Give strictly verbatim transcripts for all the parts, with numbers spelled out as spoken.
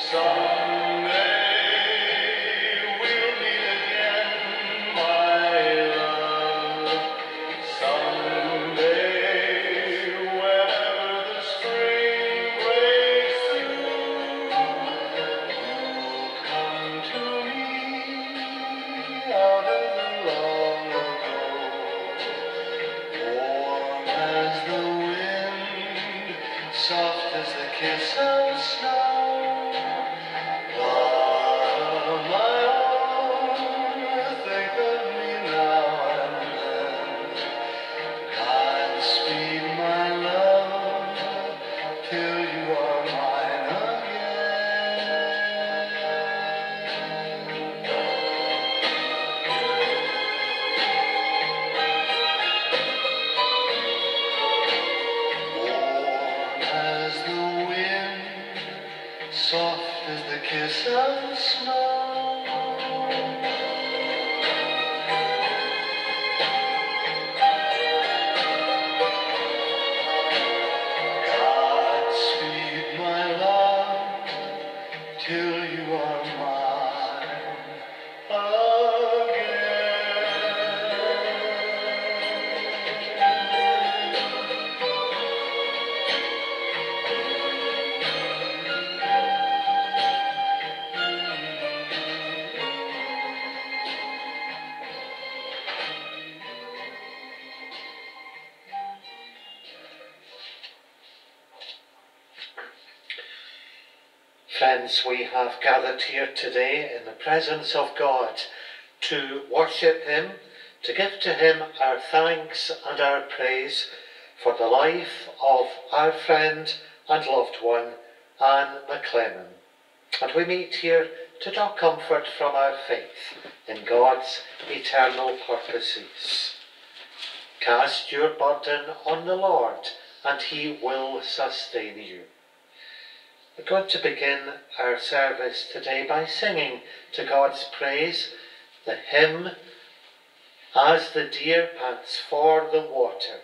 Friends, we have gathered here today in the presence of God to worship Him, to give to Him our thanks and our praise for the life of our friend and loved one, Anne McLeman. And we meet here to draw comfort from our faith in God's eternal purposes. Cast your burden on the Lord, and He will sustain you. We're going to begin our service today by singing to God's praise the hymn, As the Deer Pants for the Water.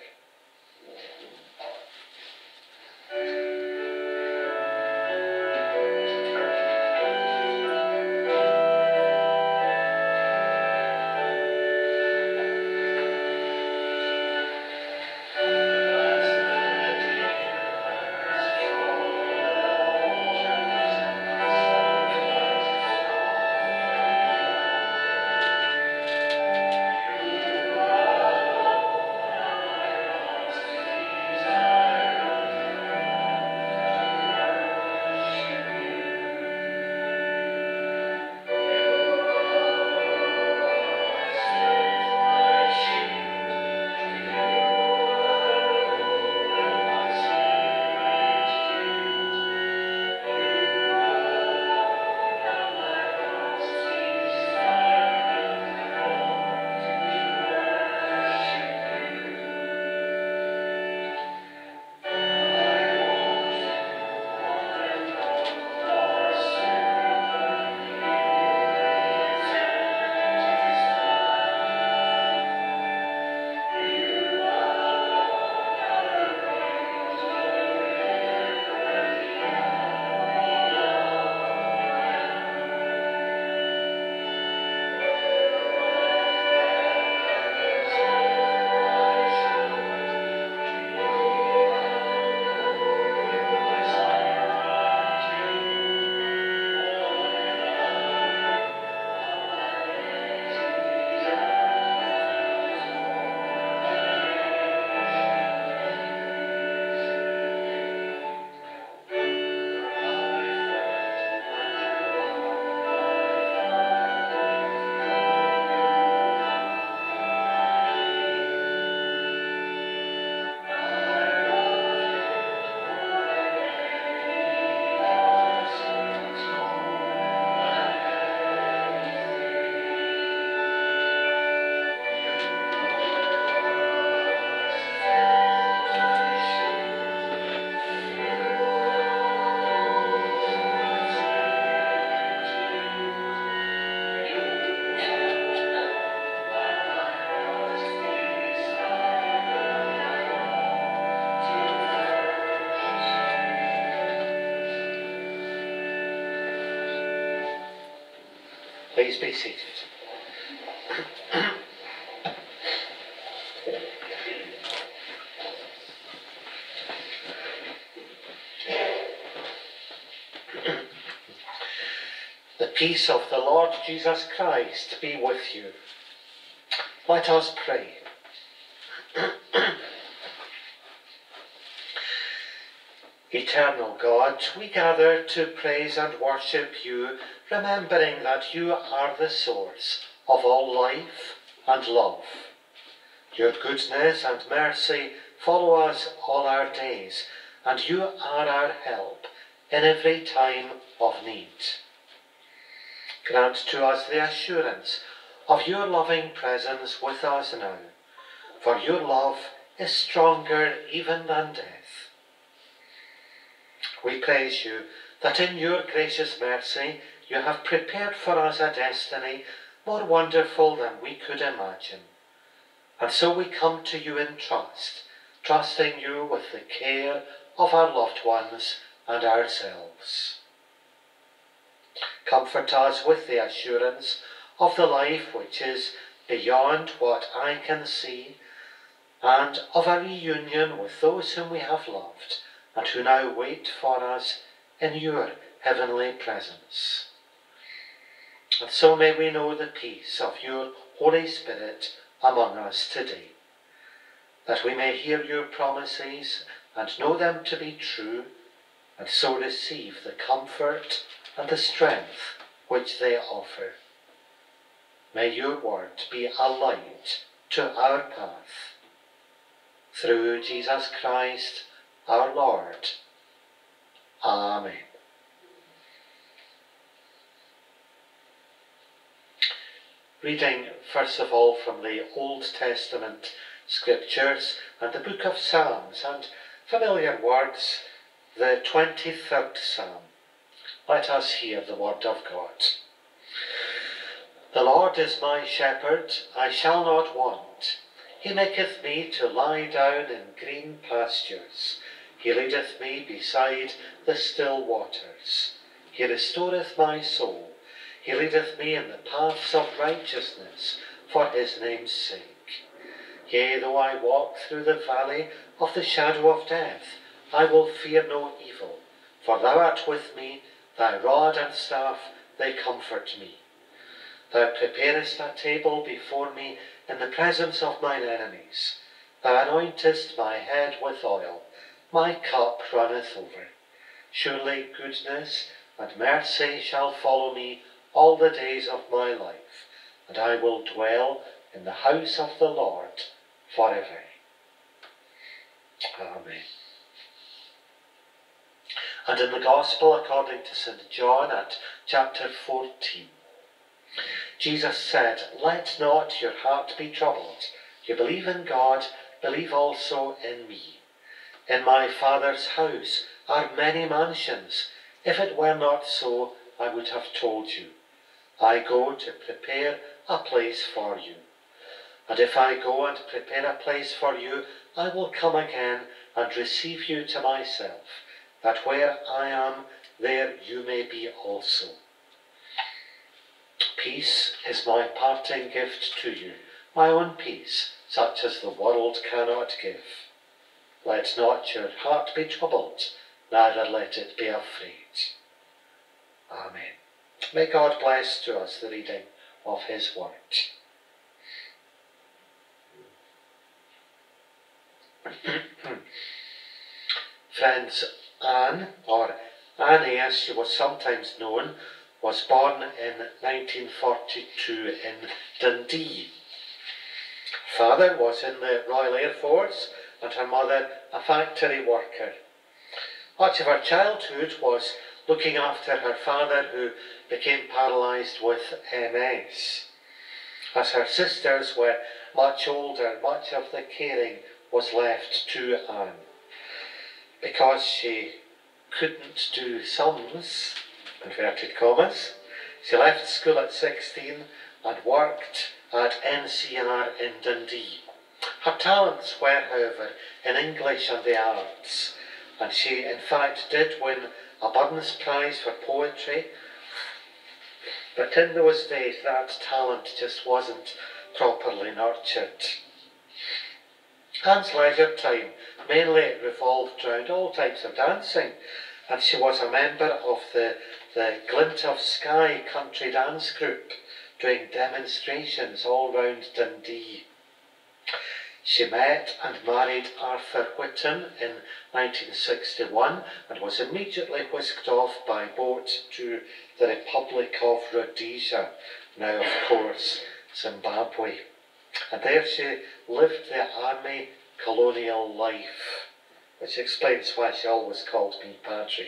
Please be seated. The peace of the Lord Jesus Christ be with you. Let us pray. Eternal God, we gather to praise and worship you, remembering that you are the source of all life and love. Your goodness and mercy follow us all our days, and you are our help in every time of need. Grant to us the assurance of your loving presence with us now, for your love is stronger even than death. We praise you that in your gracious mercy you have prepared for us a destiny more wonderful than we could imagine. And so we come to you in trust, trusting you with the care of our loved ones and ourselves. Comfort us with the assurance of the life which is beyond what I can see, and of a reunion with those whom we have loved, and who now wait for us in your heavenly presence. And so may we know the peace of your Holy Spirit among us today, that we may hear your promises and know them to be true, and so receive the comfort and the strength which they offer. May your word be a light to our path. Through Jesus Christ, our Lord. Amen. Reading first of all from the Old Testament scriptures and the book of Psalms, and familiar words, the twenty-third Psalm. Let us hear the word of God. The Lord is my shepherd, I shall not want. He maketh me to lie down in green pastures. He leadeth me beside the still waters. He restoreth my soul. He leadeth me in the paths of righteousness for his name's sake. Yea, though I walk through the valley of the shadow of death, I will fear no evil, for thou art with me, thy rod and staff, they comfort me. Thou preparest a table before me in the presence of mine enemies. Thou anointest my head with oil, my cup runneth over. Surely goodness and mercy shall follow me all the days of my life, and I will dwell in the house of the Lord forever. Amen. And in the Gospel according to Saint John at chapter fourteen, Jesus said, Let not your heart be troubled. You believe in God, believe also in me. In my Father's house are many mansions. If it were not so, I would have told you. I go to prepare a place for you. And if I go and prepare a place for you, I will come again and receive you to myself, that where I am, there you may be also. Peace is my parting gift to you, my own peace, such as the world cannot give. Let not your heart be troubled, neither let it be afraid. Amen. May God bless to us the reading of his word. Friends, Anne, or Annie as she was sometimes known, was born in nineteen forty-two in Dundee. Her father was in the Royal Air Force and her mother a factory worker. Much of her childhood was looking after her father, who became paralysed with M S. As her sisters were much older, much of the caring was left to Anne. Because she couldn't do sums, inverted commas, she left school at sixteen and worked at N C R in Dundee. Her talents were, however, in English and the arts, and she in fact did win a Burns Prize for poetry But in those days, that talent just wasn't properly nurtured. Anne's leisure time mainly revolved around all types of dancing, and she was a member of the, the Glint of Skye country dance group, doing demonstrations all round Dundee. She met and married Arthur Whitton in nineteen sixty-one and was immediately whisked off by boat to the Republic of Rhodesia, now of course Zimbabwe. And there she lived the army colonial life, which explains why she always called me Padre.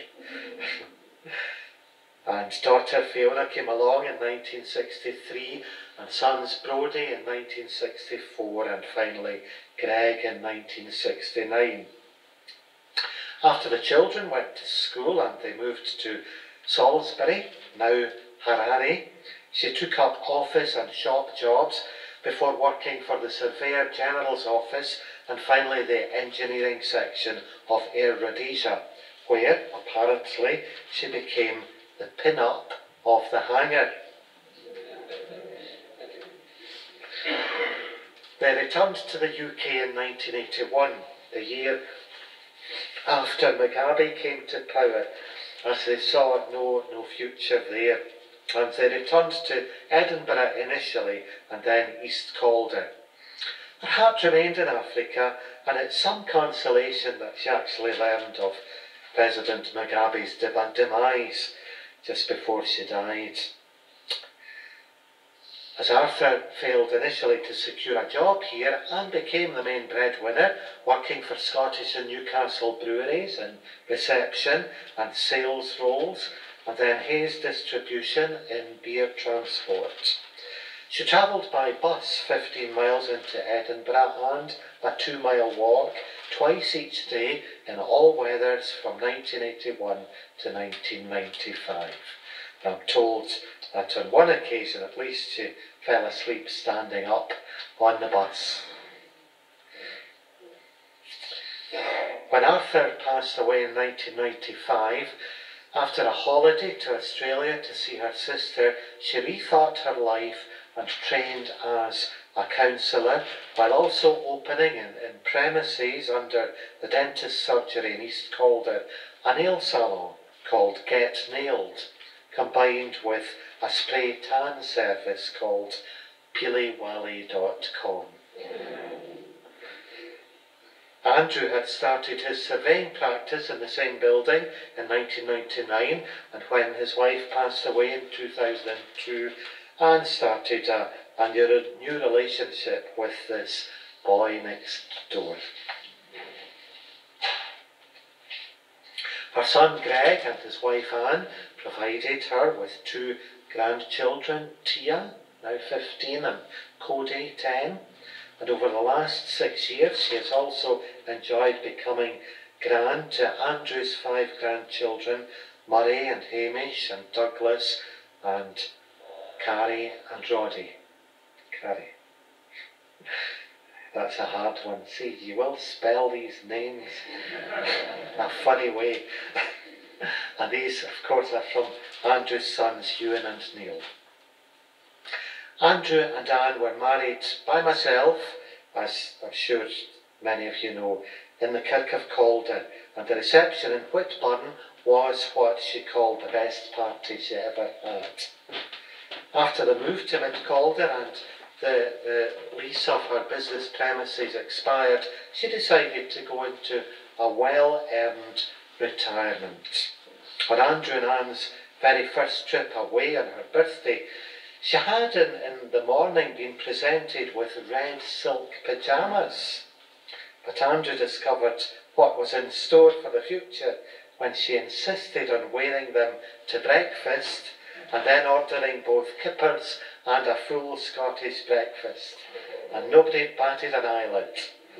And daughter Fiona came along in nineteen sixty-three, and sons Brodie in nineteen sixty-four, and finally Greg in nineteen sixty-nine. After the children went to school and they moved to Salisbury, now Harare, she took up office and shop jobs before working for the Surveyor General's office and finally the engineering section of Air Rhodesia, where, apparently, she became the pin-up of the hangar. They returned to the U K in nineteen eighty-one, the year after Mugabe came to power, as they saw no, no future there. And they returned to Edinburgh initially, and then East Calder. Her heart remained in Africa, and it's some consolation that she actually learned of President Mugabe's demise just before she died. As Arthur failed initially to secure a job here and became the main breadwinner, working for Scottish and Newcastle breweries in reception and sales roles, and then Hayes distribution in beer transport. She travelled by bus fifteen miles into Edinburgh and a two mile walk twice each day in all weathers from nineteen eighty-one to nineteen ninety-five. And I'm told that on one occasion at least she fell asleep standing up on the bus. When Arthur passed away in nineteen ninety-five, after a holiday to Australia to see her sister, she rethought her life and trained as a counsellor, while also opening in, in premises under the dentist's surgery in East Calder a nail salon called Get Nailed, combined with a spray tan service called Peelywally dot com. Andrew had started his surveying practice in the same building in nineteen ninety-nine, and when his wife passed away in two thousand two, Anne started a, a new, new relationship with this boy next door. Her son Greg and his wife Anne provided her with two grandchildren, Tia, now fifteen, and Cody, ten. And over the last six years, she has also enjoyed becoming grand to Andrew's five grandchildren, Murray and Hamish and Douglas and Carrie and Roddy. Carrie. That's a hard one. See, you will spell these names in a funny way. And these, of course, are from Andrew's sons, Ewan and Neil. Andrew and Anne were married by myself, as I'm sure many of you know, in the Kirk of Calder, and the reception in Whitburn was what she called the best party she ever had. After the move to Mid Calder and the, the lease of her business premises expired, she decided to go into a well-earned retirement. On Andrew and Anne's very first trip away on her birthday, she had in, in the morning been presented with red silk pyjamas. But Andrew discovered what was in store for the future when she insisted on wearing them to breakfast and then ordering both kippers and a full Scottish breakfast. And nobody batted an eyelid.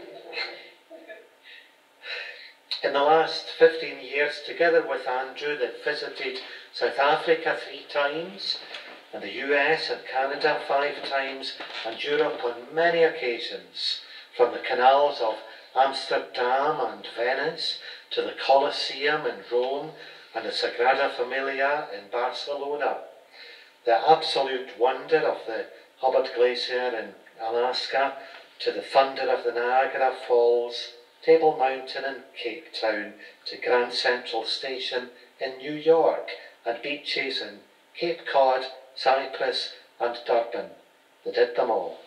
In the last fifteen years, together with Andrew, they've visited South Africa three times, and the U S and Canada five times, and Europe on many occasions, from the canals of Amsterdam and Venice to the Colosseum in Rome and the Sagrada Familia in Barcelona. the absolute wonder of the Hubbard Glacier in Alaska, to the thunder of the Niagara Falls, Table Mountain in Cape Town, to Grand Central Station in New York, and beaches in Cape Cod, Cyprus and Durban. They did them all.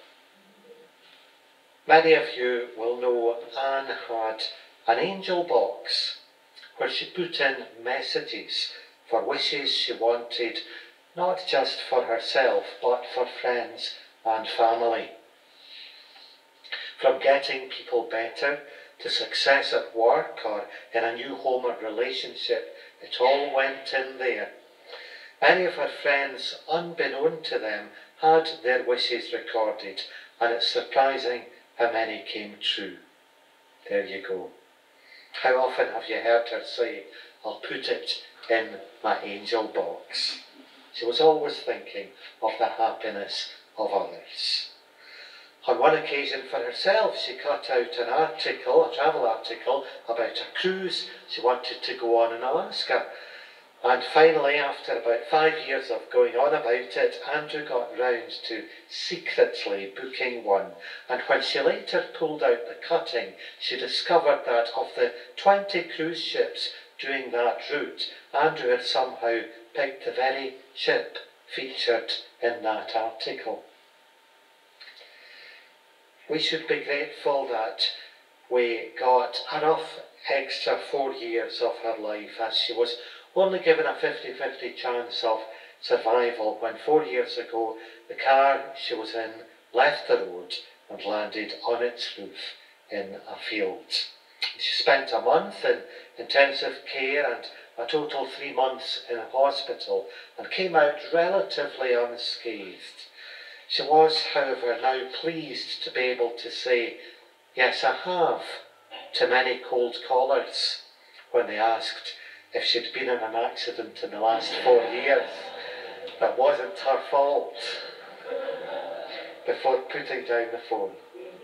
Many of you will know Anne had an angel box where she put in messages for wishes she wanted, not just for herself, but for friends and family. From getting people better to success at work or in a new home or relationship, it all went in there. Many of her friends, unbeknown to them, had their wishes recorded, and it's surprising how many came true. There you go. How often have you heard her say, "I'll put it in my angel box"? She was always thinking of the happiness of others. On one occasion for herself, she cut out an article, a travel article, about a cruise she wanted to go on in Alaska. And finally, after about five years of going on about it, Andrew got round to secretly booking one. And when she later pulled out the cutting, she discovered that of the twenty cruise ships doing that route, Andrew had somehow picked the very ship featured in that article. We should be grateful that we got a rough extra four years of her life, as she was only given a fifty fifty chance of survival when four years ago the car she was in left the road and landed on its roof in a field. She spent a month in intensive care and a total three months in a hospital and came out relatively unscathed. She was, however, now pleased to be able to say, "Yes, I have," to many cold callers when they asked if she'd been in an accident in the last four years that wasn't her fault, before putting down the phone.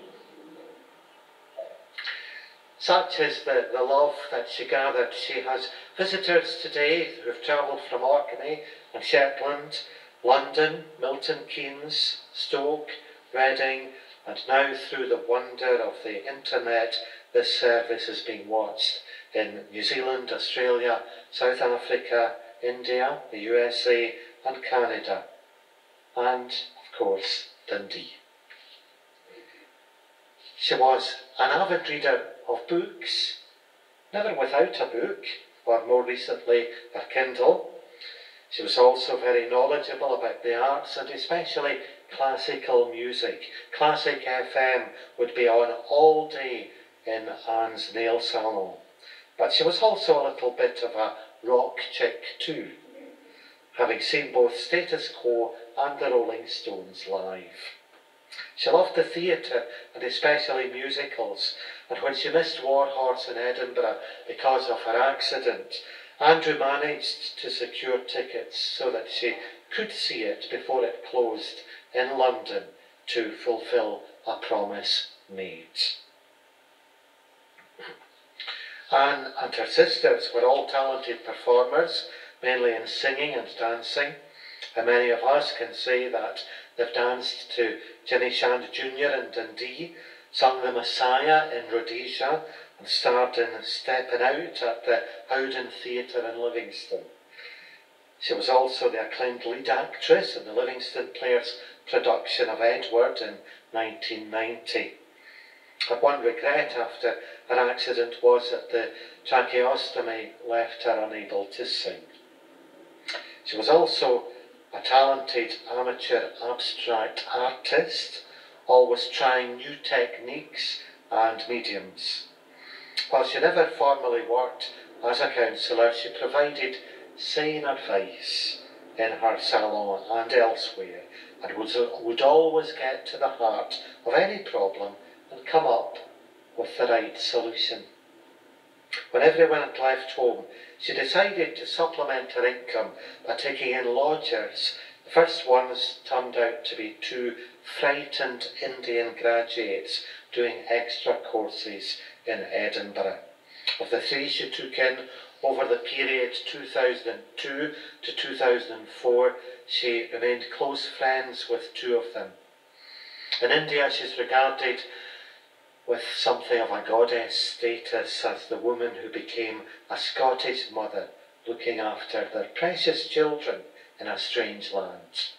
Such is the, the love that she gathered. She has visitors today who have travelled from Orkney and Shetland, London, Milton Keynes, Stoke, Reading, and now through the wonder of the internet, this service is being watched in New Zealand, Australia, South Africa, India, the U S A and Canada, and of course Dundee. She was an avid reader of books, never without a book, or more recently a Kindle. She was also very knowledgeable about the arts and especially classical music. Classic F M would be on all day in Anne's nail salon. But she was also a little bit of a rock chick too, having seen both Status Quo and the Rolling Stones live. She loved the theatre and especially musicals, and when she missed War Horse in Edinburgh because of her accident, Andrew managed to secure tickets so that she could see it before it closed in London to fulfil a promise made. Anne and her sisters were all talented performers, mainly in singing and dancing, and many of us can say that they've danced to Ginny Shand Junior in Dundee, sung the Messiah in Rhodesia, and starred in Steppin' Out at the Howden Theatre in Livingston. She was also the acclaimed lead actress in the Livingston Players' production of Edward in nineteen ninety. Her one regret after her accident was that the tracheostomy left her unable to sing. She was also a talented amateur abstract artist, always trying new techniques and mediums. While she never formally worked as a counsellor, she provided sane advice in her salon and elsewhere, and would, would always get to the heart of any problem and come up with the right solution. When everyone had left home, she decided to supplement her income by taking in lodgers. The first ones turned out to be two frightened Indian graduates doing extra courses in Edinburgh. Of the three she took in, over the period two thousand two to two thousand four, she remained close friends with two of them. In India, she's regarded with something of a goddess status as the woman who became a Scottish mother looking after their precious children in a strange land.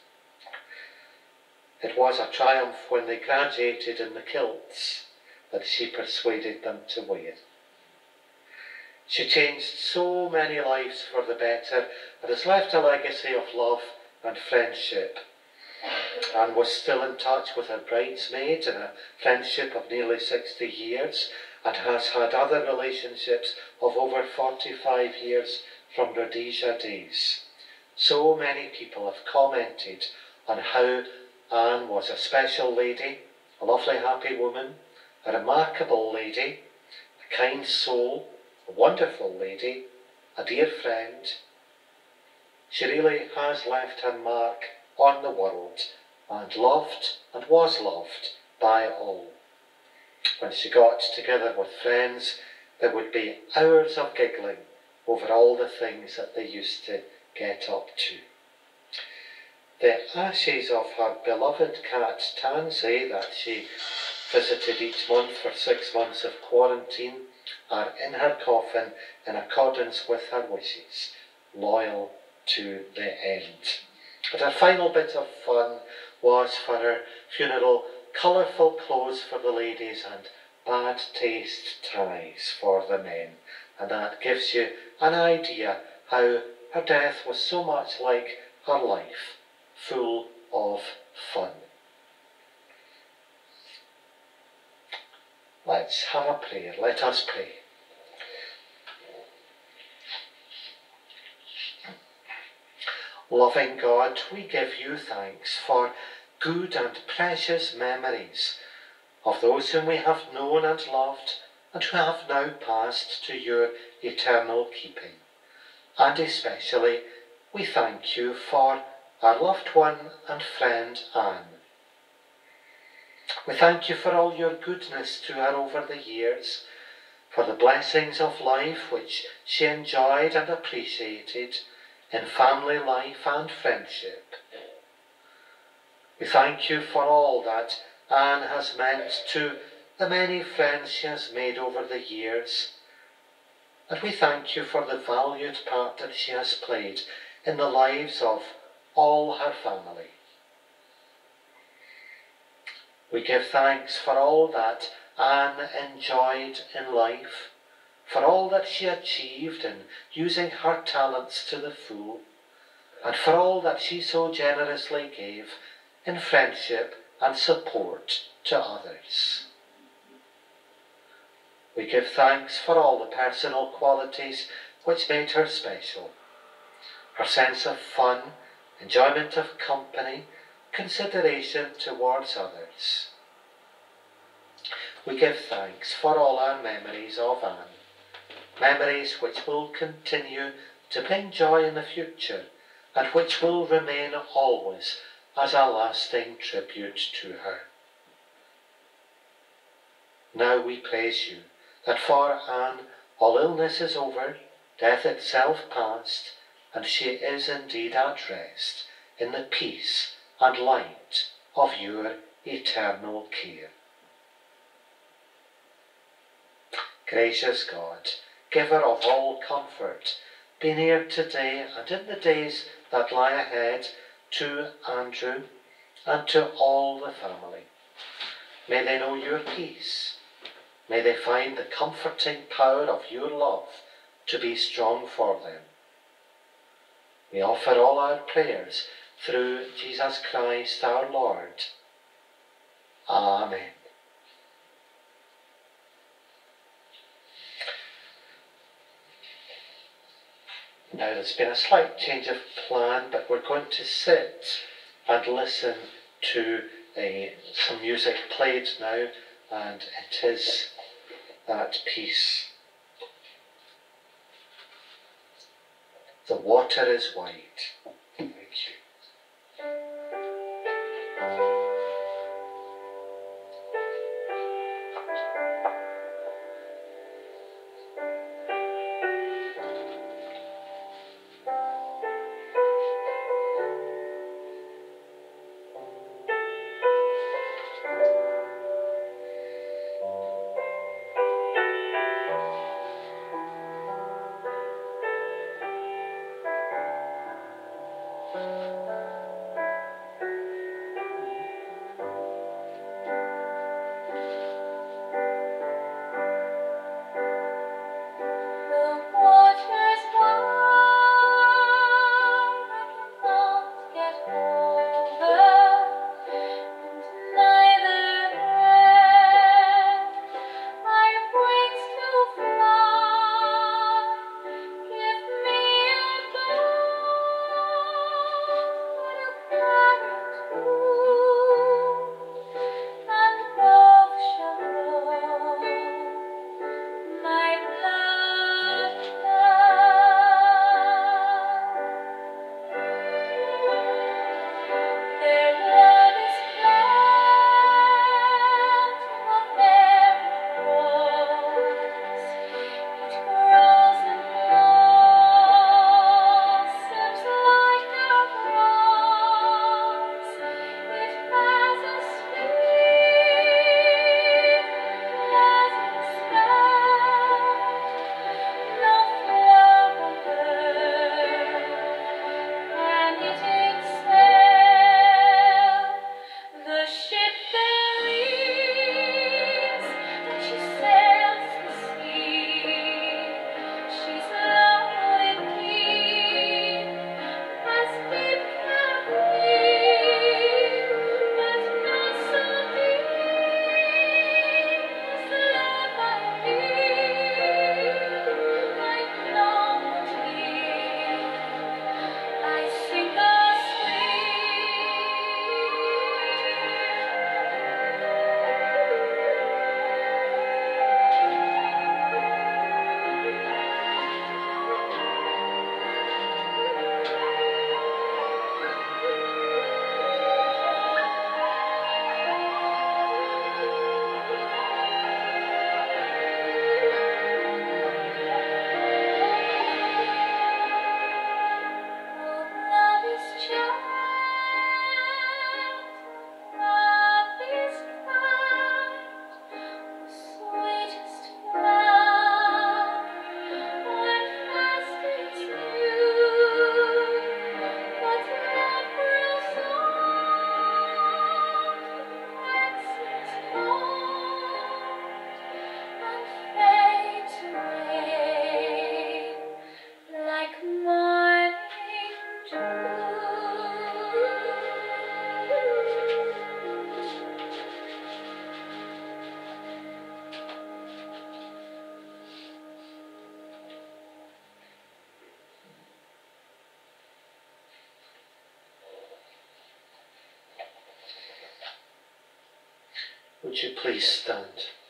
It was a triumph when they graduated in the kilts that she persuaded them to wear. She changed so many lives for the better and has left a legacy of love and friendship. Anne was still in touch with her bridesmaid in a friendship of nearly sixty years and has had other relationships of over forty-five years from Rhodesia days. So many people have commented on how Anne was a special lady, a lovely happy woman, a remarkable lady, a kind soul, a wonderful lady, a dear friend. She really has left her mark on the world and loved and was loved by all. When she got together with friends, there would be hours of giggling over all the things that they used to get up to. The ashes of her beloved cat Tansy that she visited each month for six months of quarantine are in her coffin in accordance with her wishes, loyal to the end. But her final bit of fun was for her funeral colourful clothes for the ladies and bad taste ties for the men. And that gives you an idea how her death was so much like her life, full of fun. Let's have a prayer. Let us pray. Loving God, we give you thanks for good and precious memories of those whom we have known and loved and who have now passed to your eternal keeping. And especially, we thank you for our loved one and friend Anne. We thank you for all your goodness to her over the years, for the blessings of life which she enjoyed and appreciated in family life and friendship. We thank you for all that Anne has meant to the many friends she has made over the years, and we thank you for the valued part that she has played in the lives of all her family. We give thanks for all that Anne enjoyed in life, for all that she achieved in using her talents to the full, and for all that she so generously gave in friendship and support to others. We give thanks for all the personal qualities which made her special, her sense of fun, enjoyment of company, consideration towards others. We give thanks for all our memories of Anne, memories which will continue to bring joy in the future and which will remain always as a lasting tribute to her. Now we praise you that for Anne all illness is over, death itself past, and she is indeed at rest in the peace and light of your eternal care. Gracious God, giver of all comfort, be near today and in the days that lie ahead to Andrew and to all the family. May they know your peace. May they find the comforting power of your love to be strong for them. We offer all our prayers through Jesus Christ our Lord. Amen. Now there's been a slight change of plan, but we're going to sit and listen to uh, some music played now, and it is that piece. The water is wide. Thank you. Would you please stand?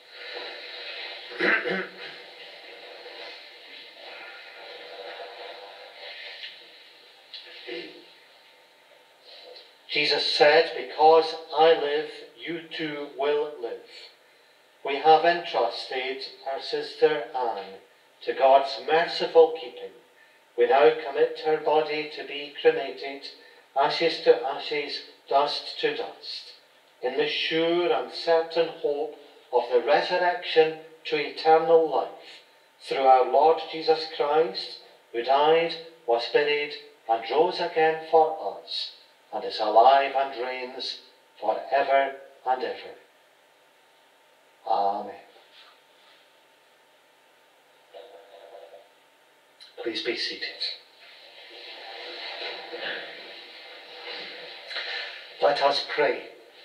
Jesus said, "Because I live, you too will live." We have entrusted our sister Anne to God's merciful keeping. We now commit her body to be cremated, ashes to ashes, dust to dust, in the sure and certain hope of the resurrection to eternal life, through our Lord Jesus Christ, who died, was buried, and rose again for us, and is alive and reigns for ever and ever. Amen. Please be seated. Let us pray.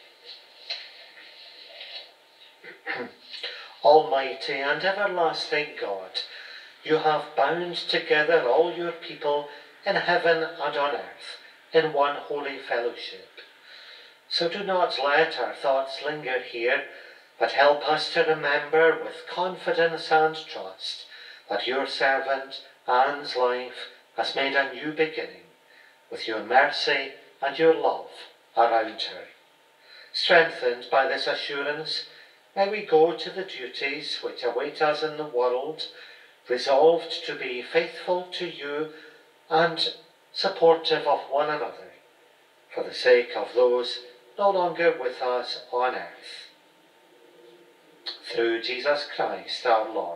Almighty and everlasting God, you have bound together all your people in heaven and on earth in one holy fellowship. So do not let our thoughts linger here, but help us to remember with confidence and trust that your servant Anne's life has made a new beginning, with your mercy and your love around her. Strengthened by this assurance, may we go to the duties which await us in the world, resolved to be faithful to you and supportive of one another, for the sake of those no longer with us on earth. Through Jesus Christ our Lord.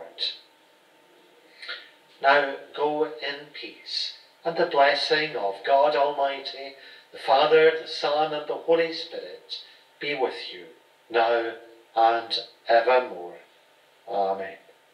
Now go in peace, and the blessing of God Almighty, the Father, the Son, and the Holy Spirit be with you, now and evermore. Amen.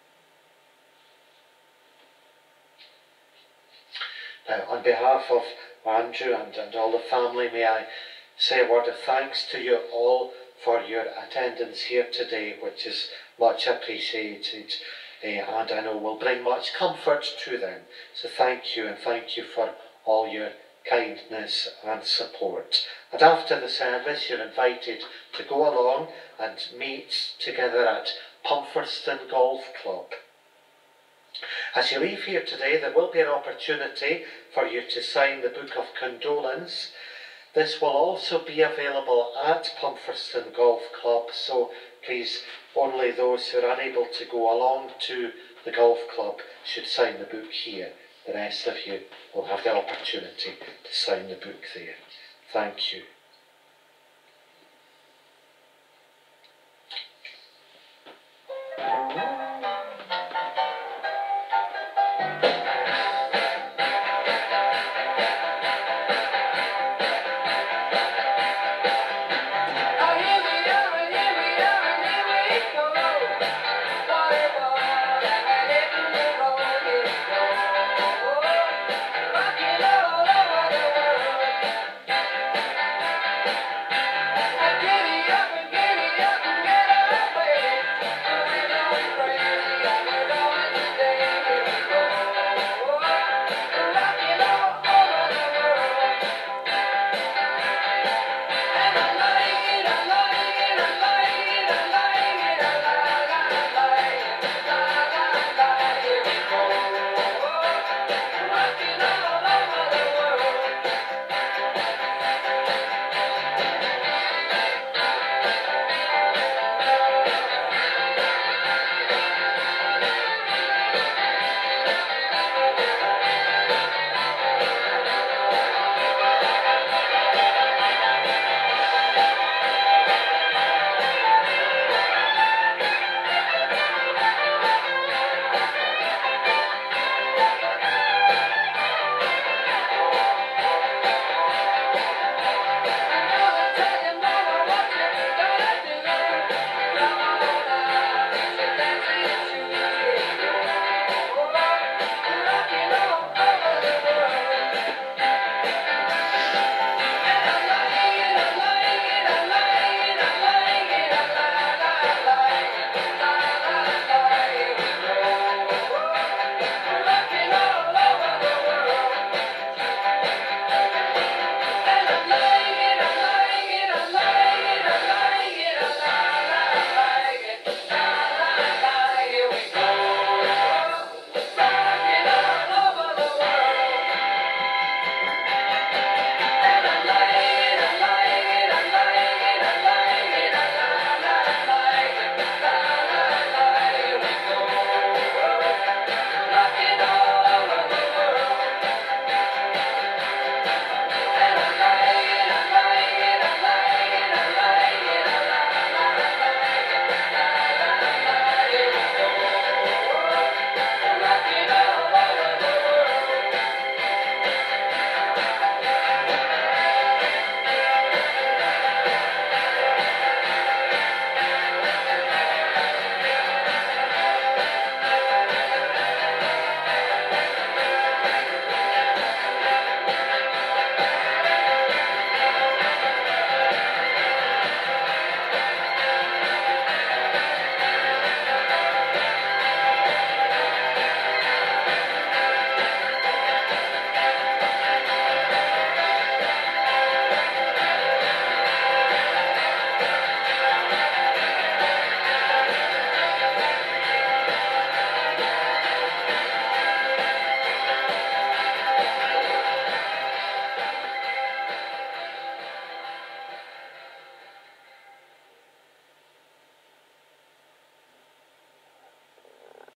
Now, on behalf of Andrew and, and all the family, may I say a word of thanks to you all for your attendance here today, which is much appreciated, uh, and I know will bring much comfort to them. So thank you, and thank you for all your kindness and support. And after the service, you're invited to go along and meet together at Pumferston Golf Club. As you leave here today, there will be an opportunity for you to sign the Book of Condolence. This will also be available at Pumferston Golf Club, so please, only those who are unable to go along to the golf club should sign the book here. The rest of you will have the opportunity to sign the book there. Thank you.